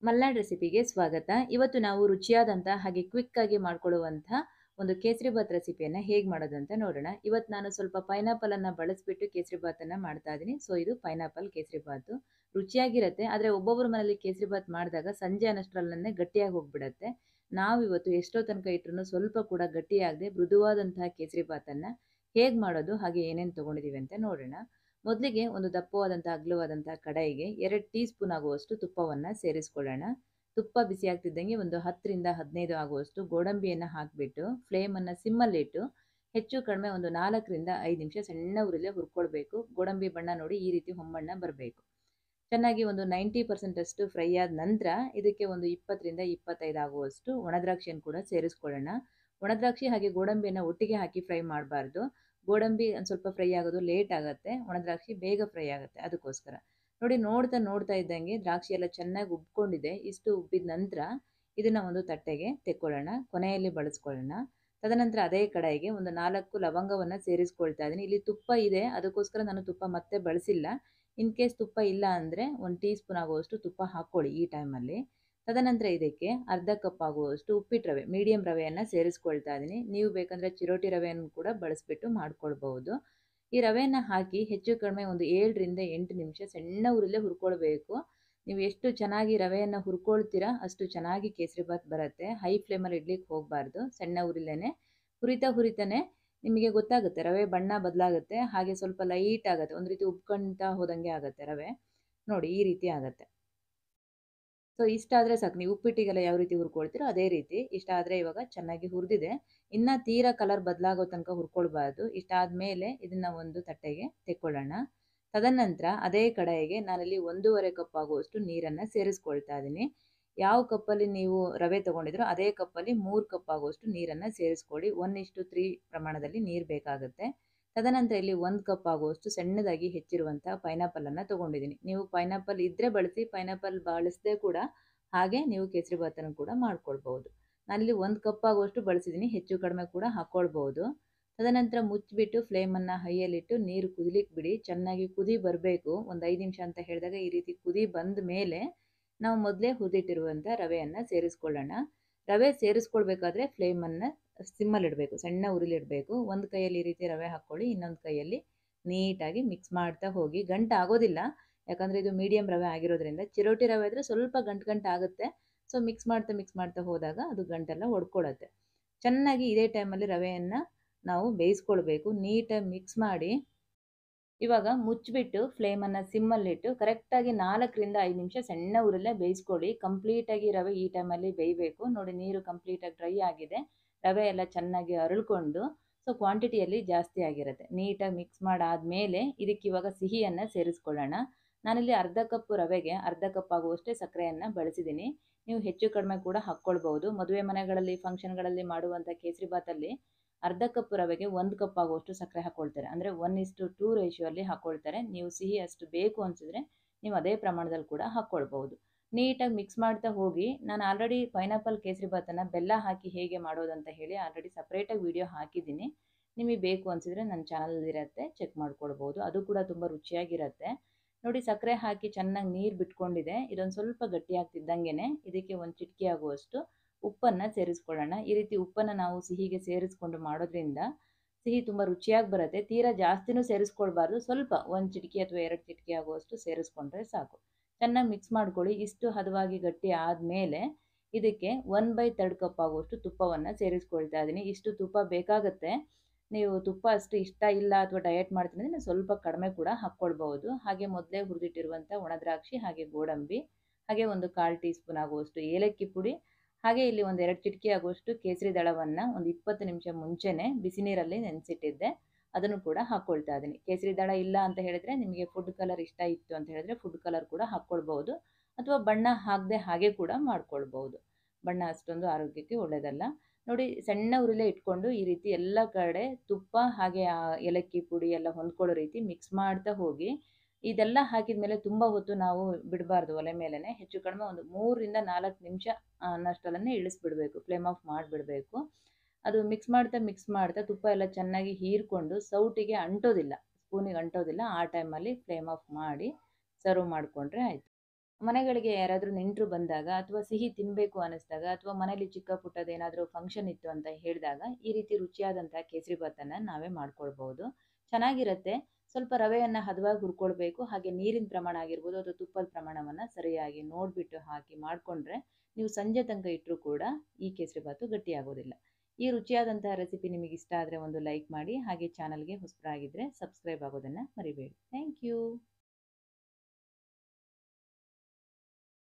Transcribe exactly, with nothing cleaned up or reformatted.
ಮಲ್ನಾಡ್ ರೆಸಿಪಿಗೆ ಸ್ವಾಗತ. ಇವತ್ತು ನಾವು ರುಚಿಯಾದಂಥ ಹಾಗೆ ಕ್ವಿಕ್ ಆಗಿ ಮಾಡ್ಕೊಳ್ಳುವಂಥ ಒಂದು ಕೇಸರಿಬಾತ್ ರೆಸಿಪಿಯನ್ನು ಹೇಗೆ ಮಾಡೋದು ಅಂತ ನೋಡೋಣ. ಇವತ್ತು ನಾನು ಸ್ವಲ್ಪ ಪೈನಾಪಲ್ ಅನ್ನ ಬಳಸಿಬಿಟ್ಟು ಕೇಸರಿಬಾತನ್ನು ಮಾಡ್ತಾ ಇದ್ದೀನಿ. ಸೊ ಇದು ಪೈನಾಪಲ್ ಕೇಸರಿಬಾತು ರುಚಿಯಾಗಿರುತ್ತೆ. ಆದರೆ ಒಬ್ಬೊಬ್ಬರ ಮನೆಯಲ್ಲಿ ಕೇಸರಿಬಾತ್ ಮಾಡಿದಾಗ ಸಂಜೆ ಅನ್ನಷ್ಟರಲ್ಲೇ ಗಟ್ಟಿಯಾಗಿ ಹೋಗ್ಬಿಡುತ್ತೆ. ನಾವು ಇವತ್ತು ಎಷ್ಟೋ ತನಕ ಇಟ್ಟರು ಸ್ವಲ್ಪ ಕೂಡ ಗಟ್ಟಿಯಾಗದೆ ಮೃದುವಾದಂತಹ ಕೇಸರಿಬಾತನ್ನು ಹೇಗೆ ಮಾಡೋದು ಹಾಗೆ ಏನೇನು ತೊಗೊಂಡಿದ್ದೀವಿ ಅಂತ ನೋಡೋಣ. ಮೊದಲಿಗೆ ಒಂದು ದಪ್ಪವಾದಂಥ ಅಗಲವಾದಂಥ ಕಡಾಯಿಗೆ ಎರಡು ಟೀ ಸ್ಪೂನ್ ಆಗುವಷ್ಟು ತುಪ್ಪವನ್ನು ಸೇರಿಸ್ಕೊಳ್ಳೋಣ. ತುಪ್ಪ ಬಿಸಿ ಆಗ್ತಿದ್ದಂಗೆ ಒಂದು ಹತ್ತರಿಂದ ಹದಿನೈದು ಆಗುವಷ್ಟು ಗೋಡಂಬಿಯನ್ನು ಹಾಕಿಬಿಟ್ಟು ಫ್ಲೇಮನ್ನು ಸಿಮ್ಮಲ್ಲಿಟ್ಟು ಹೆಚ್ಚು ಕಡಿಮೆ ಒಂದು ನಾಲ್ಕರಿಂದ ಐದು ನಿಮಿಷ ಸಣ್ಣ ಉರಿಲೇ ಹುರ್ಕೊಳ್ಬೇಕು. ಗೋಡಂಬಿ ಬಣ್ಣ ನೋಡಿ ಈ ರೀತಿ ಹೊಂಬಣ್ಣ ಬರಬೇಕು. ಚೆನ್ನಾಗಿ ಒಂದು ನೈಂಟಿ ಪರ್ಸೆಂಟ್ ಅಷ್ಟು ಫ್ರೈ ಆದ ನಂತರ ಇದಕ್ಕೆ ಒಂದು ಇಪ್ಪತ್ತರಿಂದ ಇಪ್ಪತ್ತೈದು ಆಗುವಷ್ಟು ಒಣದ್ರಾಕ್ಷಿಯನ್ನು ಕೂಡ ಸೇರಿಸ್ಕೊಳ್ಳೋಣ. ಒಣದ್ರಾಕ್ಷಿ ಹಾಗೆ ಗೋಡಂಬಿಯನ್ನು ಒಟ್ಟಿಗೆ ಹಾಕಿ ಫ್ರೈ ಮಾಡಬಾರ್ದು. ಗೋಡಂಬಿ ಒಂದು ಸ್ವಲ್ಪ ಫ್ರೈ ಆಗೋದು ಲೇಟ್ ಆಗುತ್ತೆ, ಒಣದ್ರಾಕ್ಷಿ ಬೇಗ ಫ್ರೈ ಆಗುತ್ತೆ. ಅದಕ್ಕೋಸ್ಕರ ನೋಡಿ, ನೋಡ್ತಾ ನೋಡ್ತಾ ಇದ್ದಂಗೆ ದ್ರಾಕ್ಷಿ ಎಲ್ಲ ಚೆನ್ನಾಗಿ ಉಬ್ಕೊಂಡಿದೆ. ಇಷ್ಟು ಉಬ್ಬಿದ ನಂತರ ಇದನ್ನು ಒಂದು ತಟ್ಟೆಗೆ ತೆಕ್ಕೊಳ್ಳೋಣ, ಕೊನೆಯಲ್ಲಿ ಬಳಸ್ಕೊಳ್ಳೋಣ. ತದನಂತರ ಅದೇ ಕಡಾಯಿಗೆ ಒಂದು ನಾಲ್ಕು ಲವಂಗವನ್ನು ಸೇರಿಸ್ಕೊಳ್ತಾ ಇದ್ದೀನಿ. ಇಲ್ಲಿ ತುಪ್ಪ ಇದೆ, ಅದಕ್ಕೋಸ್ಕರ ನಾನು ತುಪ್ಪ ಮತ್ತೆ ಬಳಸಿಲ್ಲ. ಇನ್ ಕೇಸ್ ತುಪ್ಪ ಇಲ್ಲ ಅಂದರೆ ಒಂದು ಟೀ ಸ್ಪೂನ್ ಆಗುವಷ್ಟು ತುಪ್ಪ ಹಾಕ್ಕೊಳ್ಳಿ ಈ ಟೈಮಲ್ಲಿ. ತದನಂತರ ಇದಕ್ಕೆ ಅರ್ಧ ಕಪ್ ಆಗುವಷ್ಟು ಉಪ್ಪಿಟ್ಟು ರವೆ, ಮೀಡಿಯಂ ರವೆಯನ್ನು ಸೇರಿಸ್ಕೊಳ್ತಾ ಇದ್ದೀನಿ. ನೀವು ಬೇಕಂದರೆ ಚಿರೋಟಿ ರವೆಯನ್ನು ಕೂಡ ಬಳಸಿಬಿಟ್ಟು ಮಾಡ್ಕೊಳ್ಬಹುದು. ಈ ರವೆಯನ್ನು ಹಾಕಿ ಹೆಚ್ಚು ಕಡಿಮೆ ಒಂದು ಏಳರಿಂದ ಎಂಟು ನಿಮಿಷ ಸಣ್ಣ ಉರಿಲೇ ಹುರ್ಕೊಳ್ಬೇಕು. ನೀವು ಎಷ್ಟು ಚೆನ್ನಾಗಿ ರವೆಯನ್ನು ಹುರ್ಕೊಳ್ತೀರಾ ಅಷ್ಟು ಚೆನ್ನಾಗಿ ಕೇಸರಿಬಾತ್ ಬರುತ್ತೆ. ಹೈ ಫ್ಲೇಮಲ್ಲಿ ಇಡ್ಲಿಕ್ಕೆ ಹೋಗಬಾರ್ದು, ಸಣ್ಣ ಉರಿಲೇನೆ ಹುರಿತಾ ಹುರಿತಾನೆ ನಿಮಗೆ ಗೊತ್ತಾಗುತ್ತೆ ರವೆ ಬಣ್ಣ ಬದಲಾಗುತ್ತೆ, ಹಾಗೆ ಸ್ವಲ್ಪ ಲೈಟ್ ಆಗುತ್ತೆ, ಒಂದು ರೀತಿ ಉಬ್ಕೊಂತ ಹೋದಂಗೆ ಆಗುತ್ತೆ ರವೆ. ನೋಡಿ ಈ ರೀತಿ ಆಗುತ್ತೆ. ಸೊ ಇಷ್ಟ ಆದರೆ ಸಾಕು. ನೀವು ಉಪ್ಪಿಟ್ಟಿಗೆಲ್ಲ ಯಾವ ರೀತಿ ಹುರ್ಕೊಳ್ತೀರೋ ಅದೇ ರೀತಿ. ಇಷ್ಟ ಆದರೆ ಇವಾಗ ಚೆನ್ನಾಗಿ ಹುರಿದಿದೆ. ಇನ್ನು ತೀರಾ ಕಲರ್ ಬದಲಾಗೋ ತನಕ ಹುರ್ಕೊಳ್ಬಾರ್ದು. ಇಷ್ಟ ಆದಮೇಲೆ ಇದನ್ನು ಒಂದು ತಟ್ಟೆಗೆ ತೆಕ್ಕೊಳ್ಳೋಣ. ತದನಂತರ ಅದೇ ಕಡಾಯಿಗೆ ನಾನಲ್ಲಿ ಒಂದೂವರೆ ಕಪ್ ಆಗುವಷ್ಟು ನೀರನ್ನು ಸೇರಿಸ್ಕೊಳ್ತಾ ಇದ್ದೀನಿ. ಯಾವ ಕಪ್ಪಲ್ಲಿ ನೀವು ರವೆ ತೊಗೊಂಡಿದ್ರೋ ಅದೇ ಕಪ್ಪಲ್ಲಿ ಮೂರು ಕಪ್ ಆಗುವಷ್ಟು ನೀರನ್ನು ಸೇರಿಸ್ಕೊಳ್ಳಿ. ಒನ್ ಇಷ್ಟು ತ್ರೀ ಪ್ರಮಾಣದಲ್ಲಿ ನೀರು ಬೇಕಾಗುತ್ತೆ. ತದನಂತರ ಇಲ್ಲಿ ಒಂದು ಕಪ್ ಆಗುವಷ್ಟು ಸಣ್ಣದಾಗಿ ಹೆಚ್ಚಿರುವಂಥ ಪೈನಾಪಲನ್ನು ತೊಗೊಂಡಿದ್ದೀನಿ. ನೀವು ಪೈನಾಪಲ್ ಇದ್ದರೆ ಬಳಸಿ, ಪೈನಾಪಲ್ ಬಳಸದೆ ಕೂಡ ಹಾಗೆ ನೀವು ಕೇಸರಿಬಾತನ್ನು ಕೂಡ ಮಾಡ್ಕೊಳ್ಬೋದು. ನಾನಿಲ್ಲಿ ಒಂದು ಕಪ್ ಆಗುವಷ್ಟು ಬಳಸಿದ್ದೀನಿ, ಹೆಚ್ಚು ಕಡಿಮೆ ಕೂಡ ಹಾಕ್ಕೊಳ್ಬೋದು. ತದನಂತರ ಮುಚ್ಚಿಬಿಟ್ಟು ಫ್ಲೇಮನ್ನು ಹೈಯಲ್ಲಿಟ್ಟು ನೀರು ಕುದಿಲಿಕ್ಕೆ ಬಿಡಿ. ಚೆನ್ನಾಗಿ ಕುದಿ ಬರಬೇಕು. ಒಂದು ಐದು ನಿಮಿಷ ಅಂತ ಹೇಳಿದಾಗ ಈ ರೀತಿ ಕುದಿ ಬಂದ ಮೇಲೆ ನಾವು ಮೊದಲೇ ಹುರಿದಿಟ್ಟಿರುವಂಥ ರವೆಯನ್ನು ಸೇರಿಸ್ಕೊಳ್ಳೋಣ. ರವೆ ಸೇರಿಸ್ಕೊಳ್ಬೇಕಾದ್ರೆ ಫ್ಲೇಮನ್ನು ಸಿಮ್ಮಲ್ಲಿಡಬೇಕು, ಸಣ್ಣ ಉರಿಲಿಡಬೇಕು. ಒಂದು ಕೈಯಲ್ಲಿ ಈ ರೀತಿ ರವೆ ಹಾಕ್ಕೊಳ್ಳಿ, ಇನ್ನೊಂದು ಕೈಯಲ್ಲಿ ನೀಟಾಗಿ ಮಿಕ್ಸ್ ಮಾಡ್ತಾ ಹೋಗಿ. ಗಂಟು ಆಗೋದಿಲ್ಲ, ಯಾಕಂದರೆ ಇದು ಮೀಡಿಯಂ ರವೆ ಆಗಿರೋದ್ರಿಂದ. ಚಿರೋಟಿ ರವೆ ಆದರೆ ಸ್ವಲ್ಪ ಗಂಟು ಗಂಟು ಆಗುತ್ತೆ. ಸೊ ಮಿಕ್ಸ್ ಮಾಡ್ತಾ ಮಿಕ್ಸ್ ಮಾಡ್ತಾ ಹೋದಾಗ ಅದು ಗಂಟೆಲ್ಲ ಒಡ್ಕೊಳ್ಳುತ್ತೆ. ಚೆನ್ನಾಗಿ ಇದೇ ಟೈಮಲ್ಲಿ ರವೆಯನ್ನು ನಾವು ಬೇಯಿಸ್ಕೊಳ್ಬೇಕು. ನೀಟಾಗಿ ಮಿಕ್ಸ್ ಮಾಡಿ ಇವಾಗ ಮುಚ್ಚಿಬಿಟ್ಟು ಫ್ಲೇಮನ್ನು ಸಿಮ್ಮಲ್ಲಿಟ್ಟು ಕರೆಕ್ಟಾಗಿ ನಾಲ್ಕರಿಂದ ಐದು ನಿಮಿಷ ಸಣ್ಣ ಉರಿಲೇ ಬೇಯಿಸ್ಕೊಳ್ಳಿ. ಕಂಪ್ಲೀಟಾಗಿ ರವೆ ಈ ಟೈಮಲ್ಲಿ ಬೇಯಬೇಕು. ನೋಡಿ ನೀರು ಕಂಪ್ಲೀಟಾಗಿ ಡ್ರೈ ಆಗಿದೆ, ರವೆ ಎಲ್ಲ ಚೆನ್ನಾಗಿ ಅರಳ್ಕೊಂಡು ಸೊ ಕ್ವಾಂಟಿಟಿಯಲ್ಲಿ ಜಾಸ್ತಿ ಆಗಿರುತ್ತೆ. ನೀಟಾಗಿ ಮಿಕ್ಸ್ ಮಾಡಾದಮೇಲೆ ಇದಕ್ಕೆ ಇವಾಗ ಸಿಹಿಯನ್ನು ಸೇರಿಸ್ಕೊಳ್ಳೋಣ. ನಾನಿಲ್ಲಿ ಅರ್ಧ ಕಪ್ ರವೆಗೆ ಅರ್ಧ ಕಪ್ ಆಗುವಷ್ಟೇ ಸಕ್ಕರೆಯನ್ನು ಬಳಸಿದ್ದೀನಿ. ನೀವು ಹೆಚ್ಚು ಕಡಿಮೆ ಕೂಡ ಹಾಕ್ಕೊಳ್ಬೋದು. ಮದುವೆ ಮನೆಗಳಲ್ಲಿ ಫಂಕ್ಷನ್ಗಳಲ್ಲಿ ಮಾಡುವಂಥ ಕೇಸರಿಬಾತಲ್ಲಿ ಅರ್ಧ ಕಪ್ ರವೆಗೆ ಒಂದು ಕಪ್ ಆಗುವಷ್ಟು ಸಕ್ಕರೆ ಹಾಕ್ಕೊಳ್ತಾರೆ, ಅಂದರೆ ಒನ್ ಇಸ್ಟು ಟೂ ರೇಷಿಯೋಲ್ಲಿ ಹಾಕ್ಕೊಳ್ತಾರೆ. ನೀವು ಸಿಹಿ ಅಷ್ಟು ಬೇಕು ಅನಿಸಿದ್ರೆ ನೀವು ಅದೇ ಪ್ರಮಾಣದಲ್ಲಿ ಕೂಡ ಹಾಕ್ಕೊಳ್ಬೋದು. ನೀಟಾಗಿ ಮಿಕ್ಸ್ ಮಾಡ್ತಾ ಹೋಗಿ. ನಾನು ಆಲ್ರೆಡಿ ಪೈನಾಪಲ್ ಕೇಸರಿಬಾತನ್ನು ಬೆಲ್ಲ ಹಾಕಿ ಹೇಗೆ ಮಾಡೋದಂತ ಹೇಳಿ ಆಲ್ರೆಡಿ ಸಪ್ರೇಟಾಗಿ ವಿಡಿಯೋ ಹಾಕಿದ್ದೀನಿ. ನಿಮಗೆ ಬೇಕು ಅನಿಸಿದ್ರೆ ನನ್ನ ಚಾನಲಲ್ಲಿರುತ್ತೆ, ಚೆಕ್ ಮಾಡ್ಕೊಳ್ಬೋದು. ಅದು ಕೂಡ ತುಂಬ ರುಚಿಯಾಗಿರುತ್ತೆ. ನೋಡಿ ಸಕ್ಕರೆ ಹಾಕಿ ಚೆನ್ನಾಗಿ ನೀರು ಬಿಟ್ಕೊಂಡಿದೆ. ಇದೊಂದು ಸ್ವಲ್ಪ ಗಟ್ಟಿ ಆಗ್ತಿದ್ದಂಗೆ ಇದಕ್ಕೆ ಒಂದು ಚಿಟಿಕೆ ಆಗುವಷ್ಟು ಉಪ್ಪನ್ನು ಸೇರಿಸ್ಕೊಳ್ಳೋಣ. ಈ ರೀತಿ ಉಪ್ಪನ್ನು ನಾವು ಸಿಹಿಗೆ ಸೇರಿಸ್ಕೊಂಡು ಮಾಡೋದ್ರಿಂದ ಸಿಹಿ ತುಂಬ ರುಚಿಯಾಗಿ ಬರುತ್ತೆ. ತೀರಾ ಜಾಸ್ತಿನೂ ಸೇರಿಸ್ಕೊಳ್ಬಾರ್ದು, ಸ್ವಲ್ಪ ಒಂದು ಚಿಟಿಕೆ ಅಥವಾ ಎರಡು ಚಿಟಿಕೆ ಆಗುವಷ್ಟು ಸೇರಿಸ್ಕೊಂಡ್ರೆ ಸಾಕು. ಚೆನ್ನಾಗಿ ಮಿಕ್ಸ್ ಮಾಡ್ಕೊಳ್ಳಿ. ಇಷ್ಟು ಹದವಾಗಿ ಗಟ್ಟಿ ಆದಮೇಲೆ ಇದಕ್ಕೆ ಒನ್ ಬೈ ತರ್ಡ್ ಕಪ್ ಆಗುವಷ್ಟು ತುಪ್ಪವನ್ನು ಸೇರಿಸ್ಕೊಳ್ತಾ ಇದ್ದೀನಿ. ಇಷ್ಟು ತುಪ್ಪ ಬೇಕಾಗುತ್ತೆ. ನೀವು ತುಪ್ಪ ಅಷ್ಟು ಇಷ್ಟ ಇಲ್ಲ ಅಥವಾ ಡಯಟ್ ಮಾಡ್ತೀನಿ ಅಂದರೆ ಸ್ವಲ್ಪ ಕಡಿಮೆ ಕೂಡ ಹಾಕ್ಕೊಳ್ಬಹುದು. ಹಾಗೆ ಮೊದಲೇ ಹುರಿದಿಟ್ಟಿರುವಂಥ ಒಣದ್ರಾಕ್ಷಿ ಹಾಗೆ ಗೋಡಂಬಿ, ಹಾಗೆ ಒಂದು ಕಾಲು ಟೀ ಸ್ಪೂನ್ ಆಗುವಷ್ಟು ಏಲಕ್ಕಿ ಪುಡಿ, ಹಾಗೆ ಇಲ್ಲಿ ಒಂದು ಎರಡು ಚಿಟಿಕೆ ಆಗುವಷ್ಟು ಕೇಸರಿ ದಳವನ್ನು ಒಂದು ಇಪ್ಪತ್ತು ನಿಮಿಷ ಮುಂಚೆನೇ ಬಿಸಿ ನೀರಲ್ಲಿ ನೆನೆಸಿಟ್ಟಿದ್ದೆ, ಅದನ್ನು ಕೂಡ ಹಾಕ್ಕೊಳ್ತಾ ಇದ್ದೀನಿ. ಕೇಸರಿ ದಳ ಇಲ್ಲ ಅಂತ ಹೇಳಿದರೆ ನಿಮಗೆ ಫುಡ್ ಕಲರ್ ಇಷ್ಟ ಇತ್ತು ಅಂತ ಹೇಳಿದ್ರೆ ಫುಡ್ ಕಲರ್ ಕೂಡ ಹಾಕ್ಕೊಳ್ಬಹುದು, ಅಥವಾ ಬಣ್ಣ ಹಾಕದೆ ಹಾಗೆ ಕೂಡ ಮಾಡ್ಕೊಳ್ಬಹುದು. ಬಣ್ಣ ಅಷ್ಟೊಂದು ಆರೋಗ್ಯಕ್ಕೆ ಒಳ್ಳೆಯದಲ್ಲ. ನೋಡಿ ಸಣ್ಣ ಉರಿಲೇ ಇಟ್ಕೊಂಡು ಈ ರೀತಿ ಎಲ್ಲ ಕಡೆ ತುಪ್ಪ ಹಾಗೆ ಏಲಕ್ಕಿ ಪುಡಿ ಎಲ್ಲ ಹೊಂದ್ಕೊಳ್ಳೋ ರೀತಿ ಮಿಕ್ಸ್ ಮಾಡ್ತಾ ಹೋಗಿ. ಇದೆಲ್ಲ ಹಾಕಿದ ಮೇಲೆ ತುಂಬ ಹೊತ್ತು ನಾವು ಬಿಡಬಾರ್ದು ಒಲೆ ಮೇಲೇ. ಹೆಚ್ಚು ಕಡಿಮೆ ಒಂದು ಮೂರರಿಂದ ನಾಲ್ಕು ನಿಮಿಷ ಅನ್ನಷ್ಟರಲ್ಲೇ ಇಳಿಸ್ಬಿಡಬೇಕು, ಫ್ಲೇಮ್ ಆಫ್ ಮಾಡಿಬಿಡಬೇಕು. ಅದು ಮಿಕ್ಸ್ ಮಾಡ್ತಾ ಮಿಕ್ಸ್ ಮಾಡ್ತಾ ತುಪ್ಪ ಎಲ್ಲ ಚೆನ್ನಾಗಿ ಹೀರ್ಕೊಂಡು ಸೌಟಿಗೆ ಅಂಟೋದಿಲ್ಲ, ಸ್ಪೂನಿಗೆ ಅಂಟೋದಿಲ್ಲ. ಆ ಟೈಮಲ್ಲಿ ಫ್ಲೇಮ್ ಆಫ್ ಮಾಡಿ ಸರ್ವ್ ಮಾಡಿಕೊಂಡ್ರೆ ಆಯಿತು. ಮನೆಗಳಿಗೆ ಯಾರಾದರೂ ನೆಂಟರು ಬಂದಾಗ ಅಥವಾ ಸಿಹಿ ತಿನ್ನಬೇಕು ಅನ್ನಿಸ್ದಾಗ ಅಥವಾ ಮನೇಲಿ ಚಿಕ್ಕ ಪುಟ್ಟದೇನಾದರೂ ಫಂಕ್ಷನ್ ಇತ್ತು ಅಂತ ಹೇಳಿದಾಗ ಈ ರೀತಿ ರುಚಿಯಾದಂಥ ಕೇಸರಿಬಾತನ್ನು ನಾವೇ ಮಾಡ್ಕೊಳ್ಬೋದು. ಚೆನ್ನಾಗಿರುತ್ತೆ. ಸ್ವಲ್ಪ ರವೆಯನ್ನು ಹದವಾಗಿ ಹುರ್ಕೊಳ್ಬೇಕು. ಹಾಗೆ ನೀರಿನ ಪ್ರಮಾಣ ಆಗಿರ್ಬೋದು ಅಥವಾ ತುಪ್ಪದ ಪ್ರಮಾಣವನ್ನು ಸರಿಯಾಗಿ ನೋಡಿಬಿಟ್ಟು ಹಾಕಿ ಮಾಡಿಕೊಂಡ್ರೆ ನೀವು ಸಂಜೆ ತನಕ ಇಟ್ಟರೂ ಕೂಡ ಈ ಕೇಸರಿಬಾತು ಗಟ್ಟಿಯಾಗೋದಿಲ್ಲ. ಈ ರುಚಿಯಾದಂತಹ ರೆಸಿಪಿ ನಿಮಗೆ ಇಷ್ಟ ಆದರೆ ಒಂದು ಲೈಕ್ ಮಾಡಿ. ಹಾಗೆ ಚಾನಲ್ಗೆ ಹೊಸಬರಾಗಿದ್ದರೆ ಸಬ್ಸ್ಕ್ರೈಬ್ ಆಗೋದನ್ನು ಮರಿಬೇಡಿ. Thank you.